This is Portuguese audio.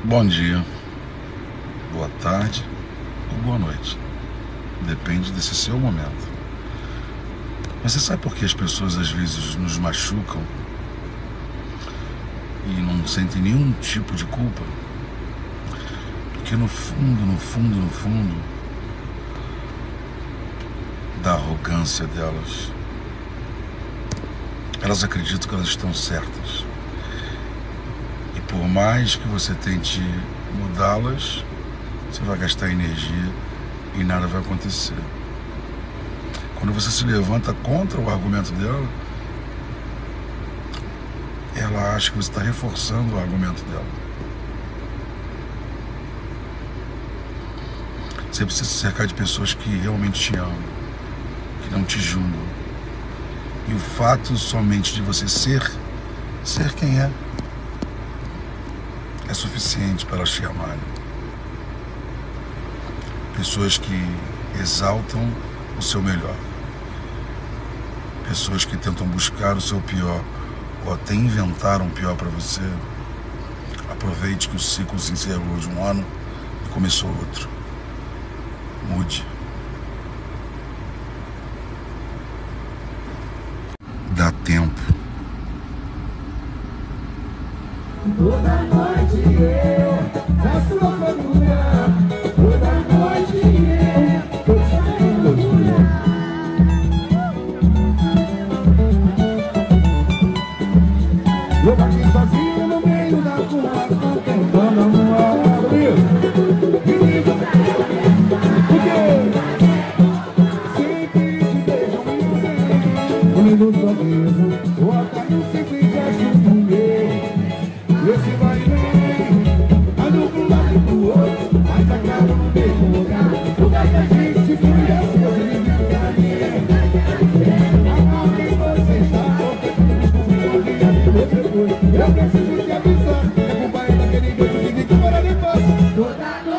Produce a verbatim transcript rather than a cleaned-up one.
Bom dia, boa tarde ou boa noite. Depende desse seu momento. Mas você sabe por que as pessoas às vezes nos machucam e não sentem nenhum tipo de culpa? Porque no fundo, no fundo, no fundo, da arrogância delas, elas acreditam que elas estão certas. E por mais que você tente mudá-las, você vai gastar energia e nada vai acontecer. Quando você se levanta contra o argumento dela, ela acha que você está reforçando o argumento dela. Você precisa se cercar de pessoas que realmente te amam, que não te julgam. E o fato somente de você ser, ser quem é, é suficiente para elas te amarem. Pessoas que exaltam o seu melhor. Pessoas que tentam buscar o seu pior ou até inventaram um pior para você. Aproveite que o ciclo se encerrou de um ano e começou outro. Mude. Dá tempo. Toda noite eu faço loucura. Toda noite eu tô saindo loucura. Eu aqui sozinho no meio da rua, tentando amar o meu. Me liga pra ela, porque sempre te beijo muito bem. Um lindo sorriso, o atalho sempre gesto do meu. Esse vai e vem, ando pro lado e pro outro, mas acaba no mesmo lugar. Lugar que a gente se foi assim, eu me brincaria. Aonde você está, eu preciso te avisar, é companheiro daquele beijo que me para depois. Toda noite